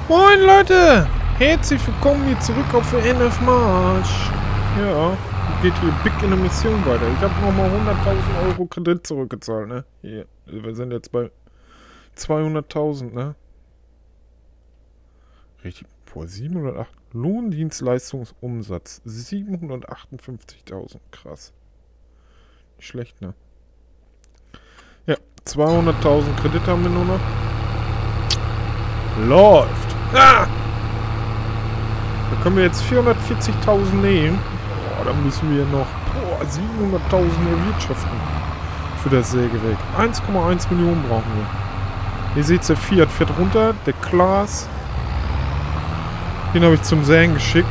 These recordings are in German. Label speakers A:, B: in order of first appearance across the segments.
A: Moin Leute! Herzlich willkommen hier zurück auf der NF Marsch. Ja, geht hier big in der Mission weiter. Ich habe nochmal 100.000 Euro Kredit zurückgezahlt, ne? Hier, wir sind jetzt bei 200.000, ne? Richtig, boah, 708. Lohndienstleistungsumsatz, 758.000, krass. Nicht schlecht, ne? Ja, 200.000 Kredit haben wir nur noch. Läuft! Ah! Da können wir jetzt 440.000 nehmen. Boah, dann müssen wir noch 700.000 erwirtschaften für das Sägewerk. 1,1 Millionen brauchen wir. Ihr seht, der Fiat fährt runter. Der Klaas, den habe ich zum Sägen geschickt.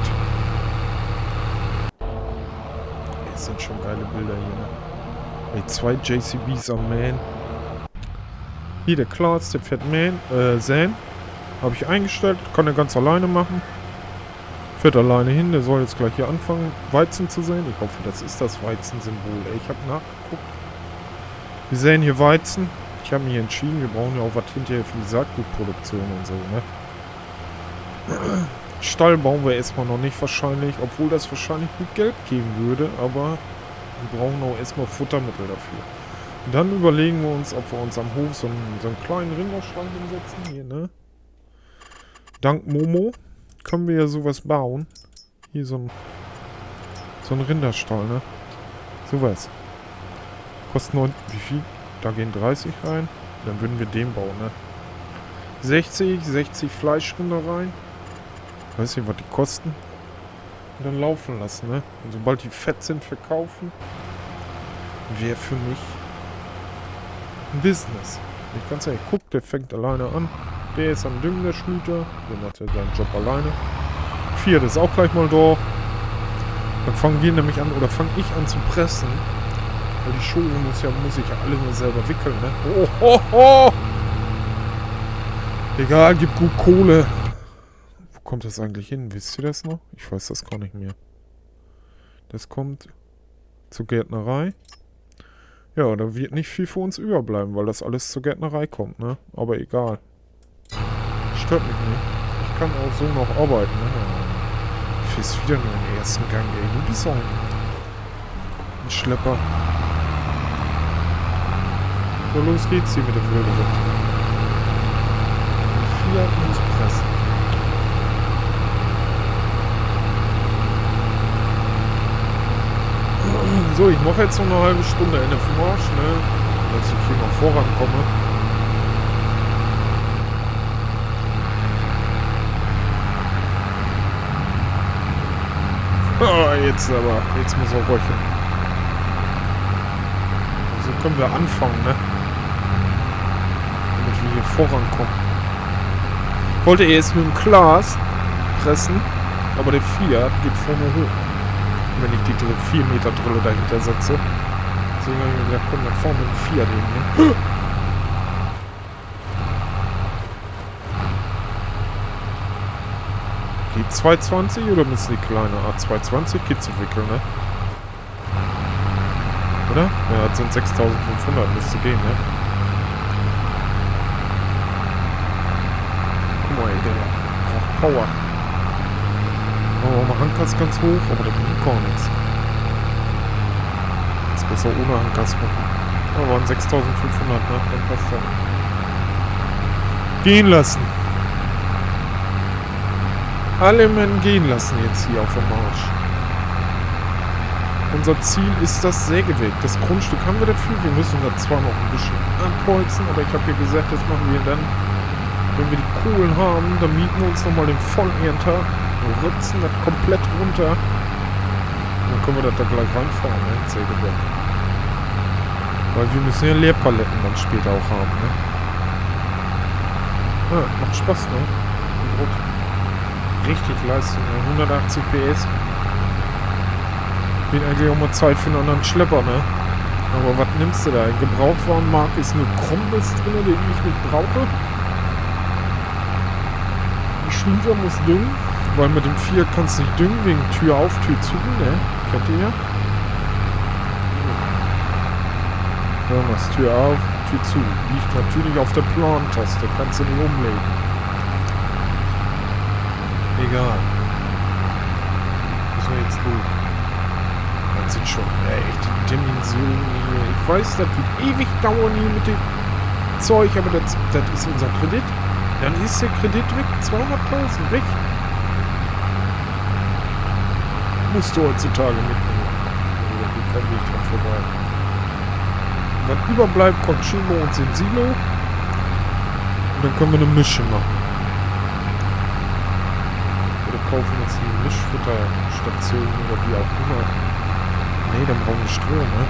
A: Das sind schon geile Bilder hier, ne? Ey, 2 JCBs am Mähen. Hier der Klaas, der fährt säen. Habe ich eingestellt, kann er ganz alleine machen. Fährt alleine hin, der soll jetzt gleich hier anfangen, Weizen zu säen. Ich hoffe, das ist das Weizensymbol. Ey, ich habe nachgeguckt. Wir säen hier Weizen. Ich habe mich entschieden, wir brauchen ja auch was hinterher für die Saatgutproduktion und so, ne? Stall bauen wir erstmal noch nicht wahrscheinlich, obwohl das wahrscheinlich gut Geld geben würde, aber wir brauchen auch erstmal Futtermittel dafür. Und dann überlegen wir uns, ob wir uns am Hof so einen kleinen Rinderschrank hinsetzen, hier, ne? Dank Momo können wir ja sowas bauen. Hier so ein Rinderstall, ne? Sowas. Kostet 9, wie viel? Da gehen 30 rein. Dann würden wir den bauen, ne? 60 Fleischrinder rein. Weiß nicht, was die kosten. Und dann laufen lassen, ne? Und sobald die fett sind, verkaufen. Wäre für mich ein Business. Ich ganz ehrlich, guck, der fängt alleine an. Der ist am Düngen, der Schlüter. Der macht ja seinen Job alleine. Fiat ist auch gleich mal da. Dann fangen wir nämlich an, oder fange ich an zu pressen. Weil die Schuhe muss ich ja alle nur selber wickeln, ne? Oh, oh, oh. Egal, gibt gut Kohle. Wo kommt das eigentlich hin? Wisst ihr das noch? Ich weiß das gar nicht mehr. Das kommt zur Gärtnerei. Ja, da wird nicht viel für uns überbleiben, weil das alles zur Gärtnerei kommt, ne? Aber egal. Stört mich nicht. Ich kann auch so noch arbeiten, ne? Du fährst wieder nur im ersten Gang, ey. Du bist auch ein Schlepper. So, los geht's hier mit der wilde Ritt. Fiat muss pressen. So, ich mache jetzt noch eine halbe Stunde NF Marsch, ne? Dass ich hier noch vorankomme. Oh, jetzt muss er röcheln. So können wir anfangen, ne? Damit wir hier vorankommen. Ich wollte erst mit dem Klaas pressen, aber der Fiat geht vorne hoch. Wenn ich die 4 Meter Drille dahinter setze. Deswegen habe ich mir gedacht, komm, dann vorne mit dem Fiat hin. Geht 220 oder müssen die kleine A220 geht zu wickeln, ne? Oder? Ja, das sind 6.500, müsste gehen, ne? Guck mal, ey, der braucht Power. Oh, mal Handkas ganz hoch, aber der bringt gar nichts. Ist besser ohne Handkas machen. Aber waren 6.500, ne? Dann passt das. Gehen lassen. Alle Männer gehen lassen jetzt hier auf dem Marsch. Unser Ziel ist das Sägewerk. Das Grundstück haben wir dafür. Wir müssen da zwar noch ein bisschen ankreuzen, aber ich habe ja gesagt, das machen wir dann, wenn wir die Kohlen haben, dann mieten wir uns nochmal den Vollernter, rützen das komplett runter. Und dann können wir das da gleich reinfahren, ne? Das Sägewerk. Weil wir müssen ja Leerpaletten dann später auch haben, ne? Ja, macht Spaß, ne? Und richtig Leistung, ne? 180 PS. Wird eigentlich auch mal Zeit für einen anderen Schlepper, ne? Aber was nimmst du da? Ein Gebrauchtwarenmarkt ist nur Krummels drin, den ich nicht brauche. Die Schlüter muss düngen, weil mit dem Fiat kannst du nicht düngen, wegen Tür auf, Tür zu, ne? Kennt ihr ja? Ja, machst Tür auf, Tür zu. Liegt natürlich auf der Plan-Taste, kannst du nicht umlegen. Egal. Müssen wir jetzt durch. Das sind schon echt die Dimensionen hier. Ich weiß, das wird ewig dauern hier mit dem Zeug, aber das ist unser Kredit. Dann ist der Kredit weg. 200.000 weg. Musst du heutzutage mitnehmen. Da geht kein Weg dran vorbei. Was überbleibt, kommt schön bei uns in Silo. Und dann können wir eine Mische machen. Oder kaufen uns eine Mischfutterstation oder wie auch immer. Nee, dann brauchen wir Strom, ne?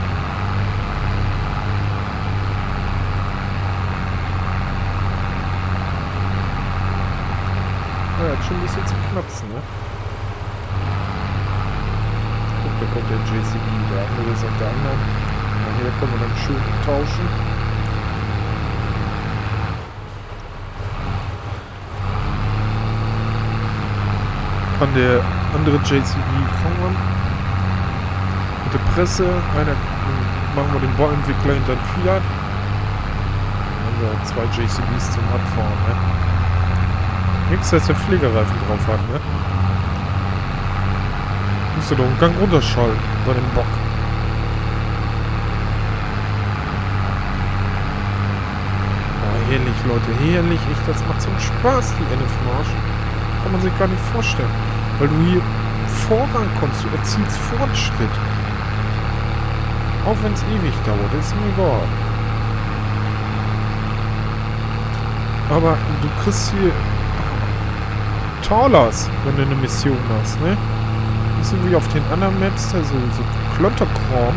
A: Ja, hat schon ein bisschen zu knapsen, ne? Guck, da kommt der JCB, der andere ist auf der anderen. Und hier können wir dann schön tauschen. Kann der andere JCB fahren. Mit der Presse. Einer machen wir den Bauentwickler hinter den Fiat. Dann haben wir 2 JCBs zum Abfahren, ne? Nix, dass der Pflegereifen drauf hat, ne? Musst du doch einen Gang runterschalten bei dem Bock. Oh, herrlich, Leute, herrlich. Echt, das macht so einen Spaß, die NF-Marsch. Kann man sich gar nicht vorstellen. Weil du hier Vorrang kommst, du erzielst Fortschritt. Auch wenn es ewig dauert, ist mir egal. Aber du kriegst hier Talas, wenn du eine Mission hast, ne? Nicht so wie auf den anderen Maps, da so Klönterkram.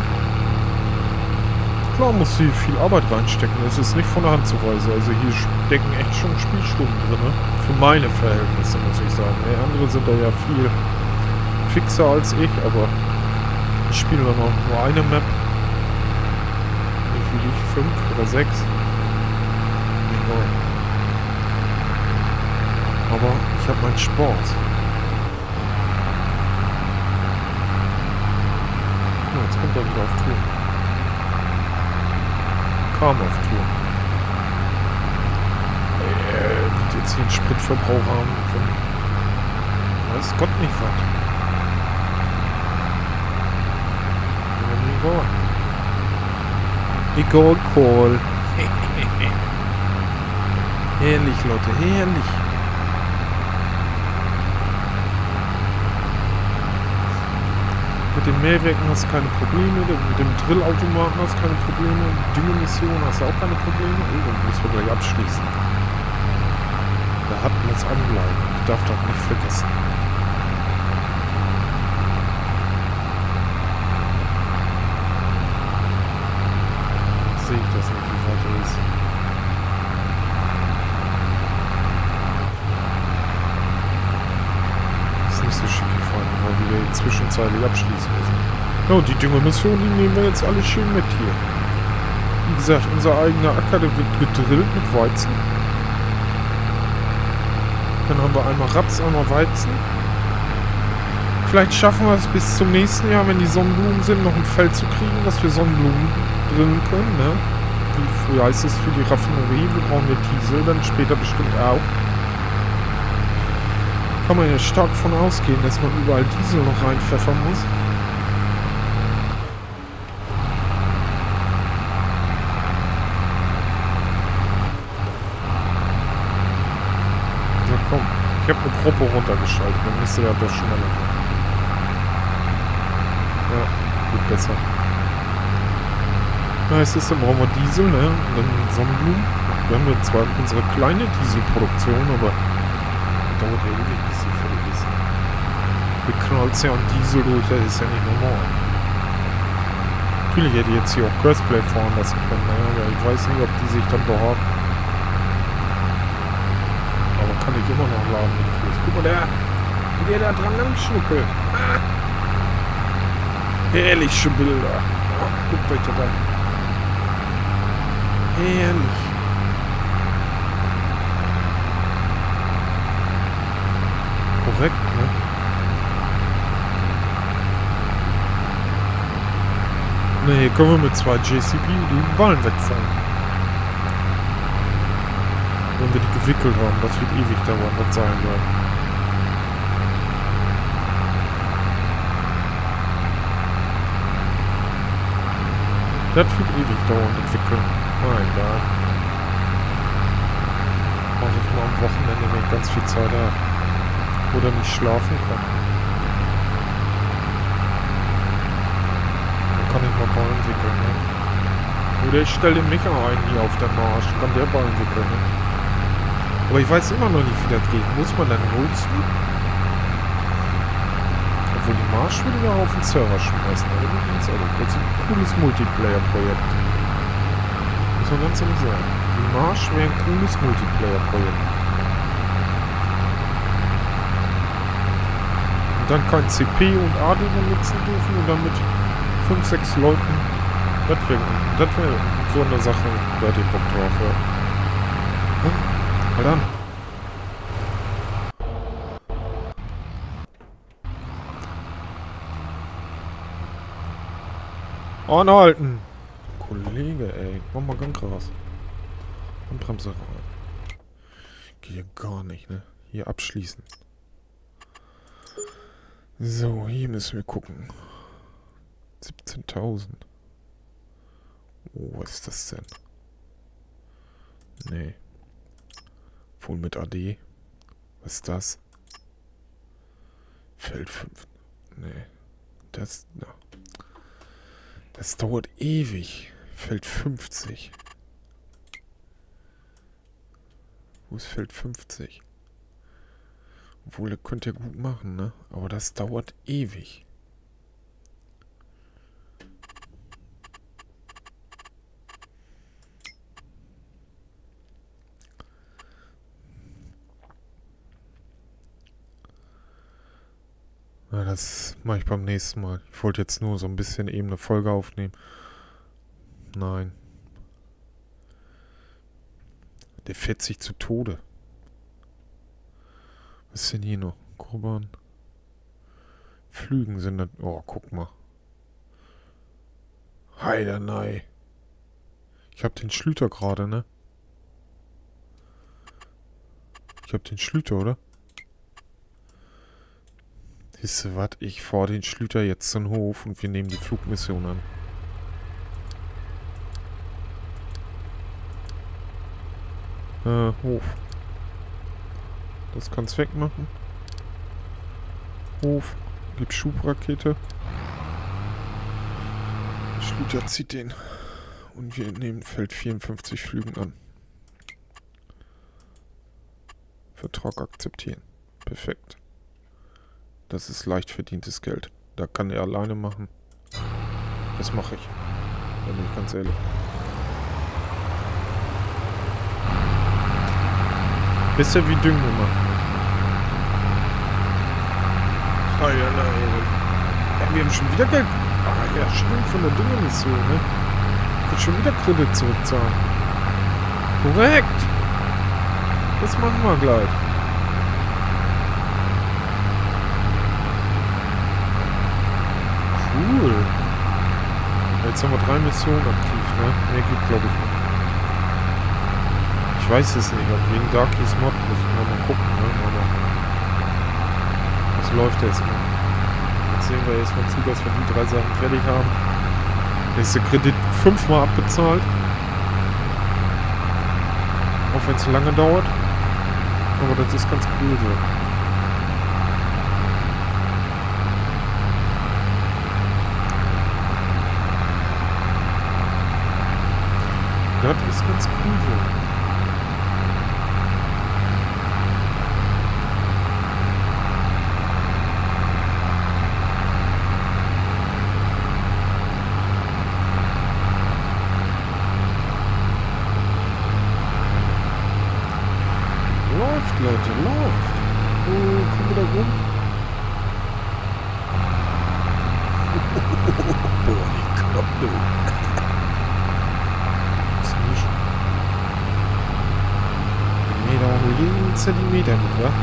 A: Klar musst du hier viel Arbeit reinstecken, das ist nicht von der Hand zu weisen. Also hier stecken echt schon Spielstunden drin, ne? Für meine Verhältnisse, muss ich sagen. Ne? Andere sind da ja viel fixer als ich, aber ich spiele dann auch nur eine Map. Wie viel ich? 5 oder 6? Egal. Aber ich habe meinen Sport. Oh, jetzt kommt er wieder auf Tour. Kam auf Tour. Die jetzt hier einen Spritverbrauch haben von... Weiß Gott nicht was. Egal, Call. Herrlich, Leute, herrlich. Mit den Mähwerken hast du keine Probleme, mit dem Drillautomaten hast du keine Probleme, Düngemission hast du auch keine Probleme. Oh, dann müssen wir gleich abschließen. Da hat man es anbleiben. Ich darf das nicht vergessen. Sehe ich das nicht, wie weit er ist. Ist nicht so schick gefahren, weil wir zwischenzeitlich abschließen müssen. Ja, und die Düngemission, die nehmen wir jetzt alle schön mit hier. Wie gesagt, unser eigener Acker, der wird gedrillt mit Weizen. Dann haben wir einmal Raps, einmal Weizen. Vielleicht schaffen wir es bis zum nächsten Jahr, wenn die Sonnenblumen sind, noch ein Feld zu kriegen, dass wir Sonnenblumen drillen können, ne? Wie früher heißt es für die Raffinerie, wir brauchen wir Diesel, dann später bestimmt auch. Kann man ja stark von ausgehen, dass man überall Diesel noch reinpfeffern muss. So, komm. Ich habe eine Gruppe runtergeschaltet, dann müsste der doch schneller gehen. Ja, gut, besser. Na, es ist, dann brauchen wir Diesel, ne? Und dann Sonnenblumen. Wir haben jetzt zwar unsere kleine Dieselproduktion, aber dauert ja ewig, bis sie fertig ist. Wir knallt ja an Diesel durch, das ist ja nicht normal. Natürlich hätte ich jetzt hier auch Crossplay fahren lassen können, ne? Aber ich weiß nicht, ob die sich dann behaupten. Aber kann ich immer noch laden, den Kurs. Guck mal, wie der da dran lang schnuckelt. Ah. Herrliche Bilder. Oh, guckt euch das an. Herrlich. Korrekt, ne? Ne, hier können wir mit 2 JCB die Ballen wegfahren. Wenn wir die gewickelt haben, das wird ewig dauern, das sein soll. Das wird ewig dauern, entwickeln. Mein Gott. Mache ich mal am Wochenende, wenn ich ganz viel Zeit habe. Oder nicht schlafen kann. Dann kann ich mal Ball entwickeln, ne? Oder ich stelle den Micha ein hier auf der Marsch. Kann der Ball entwickeln, ne? Aber ich weiß immer noch nicht, wie das geht. Muss man dann hosten? Obwohl die Marsch würde ja auf den Server schmeißen. Oder? Das ist ein cooles Multiplayer-Projekt. Muss man ganz ehrlich sagen. Die Marsch wäre ein cooles Multiplayer-Projekt. Und dann kein CP und AD benutzen dürfen und dann mit 5, 6 Leuten. Das wäre so eine Sache, da hätte ich Bock drauf, ja. Mal dann. Anhalten! Kollege, ey. Mach mal ganz krass. Und Bremse rein. Geht ja gar nicht, ne? Hier abschließen. So, hier müssen wir gucken. 17.000. Oh, was ist das denn? Nee. Wohl mit AD. Was ist das? Feld 5. Nee. Das. Na. Das dauert ewig. Feld 50. Wo ist Feld 50? Obwohl, das könnt ihr gut machen, ne? Aber das dauert ewig. Na, das mache ich beim nächsten Mal. Ich wollte jetzt nur so ein bisschen eben eine Folge aufnehmen. Nein. Der fährt sich zu Tode. Was ist denn hier noch? Kurban. Flügen sind das. Oh, guck mal. Heidenei. Ich hab den Schlüter gerade, ne? Ich hab den Schlüter, oder? Siehst du was? Ich fahre den Schlüter jetzt zum Hof und wir nehmen die Flugmission an. Hof. Das kann's wegmachen. Hof. Gib Schubrakete. Schlüter zieht den. Und wir nehmen Feld 54 Flügen an. Vertrag akzeptieren. Perfekt. Das ist leicht verdientes Geld. Da kann er alleine machen. Das mache ich. Da bin ich ganz ehrlich. Bisher wie Düngen immer. Ah ja, nein. Wir haben schon wieder Geld. Ah ja, stimmt, von der Düngemission, ne? Ich kann schon wieder Kredit zurückzahlen. Korrekt. Das machen wir gleich. Cool. Jetzt haben wir 3 Missionen aktiv, ne? Ne, geht glaube ich nicht. Ich weiß es nicht, aber wegen Darkies Mod muss ich mal gucken, ne? Aber das läuft erstmal. Jetzt sehen wir erstmal zu, dass wir die 3 Sachen fertig haben. Dann ist der Kredit 5-mal abbezahlt. Auch wenn es lange dauert. Aber das ist ganz cool so. Das ist ganz cool so. Läuft, Leute, läuft. Oh, komm wieder rum. Boah, die Knoppe. Jeden Zentimeter mit, wa?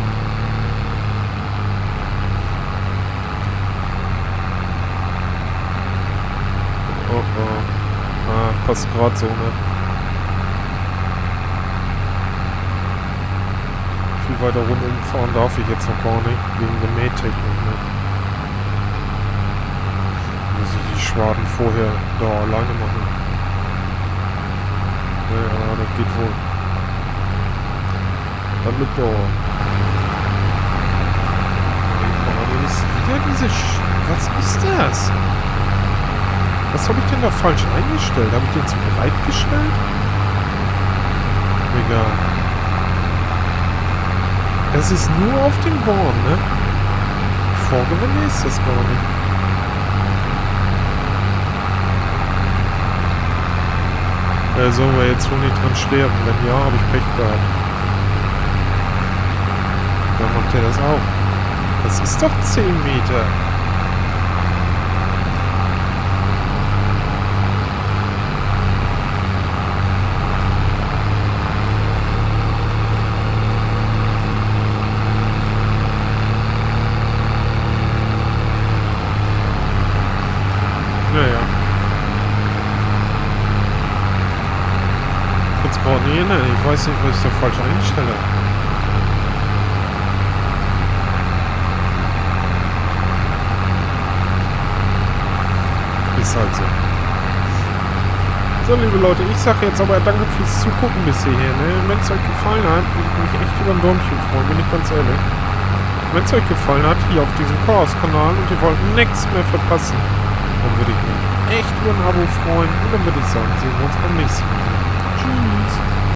A: Oh oh. Ah, passt gerade so, ne? Viel weiter rundum fahren darf ich jetzt noch gar nicht, wegen der Mähtechnik, ne? Muss ich die Schwaden vorher da alleine machen? Ja, das geht wohl. Dann mit da. Aber ist wieder diese was ist das? Was habe ich denn da falsch eingestellt? Habe ich den zu breit gestellt? Egal. Es ist nur auf dem Born, ne? Vorgewende ist das gar nicht. Sollen wir jetzt wohl nicht dran sterben? Wenn ja, habe ich Pech gehabt. Dann macht er das auch. Das ist doch 10 Meter. Naja. Jetzt gerade nicht erinnern. Ich weiß nicht, was ich da falsch einstelle. Ist halt so. So, liebe Leute, ich sage jetzt aber danke fürs Zugucken bis hierher. Ne? Wenn es euch gefallen hat, würde ich mich echt über ein Däumchen freuen, bin ich ganz ehrlich. Wenn es euch gefallen hat, hier auf diesem Chaos-Kanal und ihr wollt nichts mehr verpassen, dann würde ich mich echt über ein Abo freuen. Und dann würde ich sagen, sehen wir uns beim nächsten Mal. Tschüss.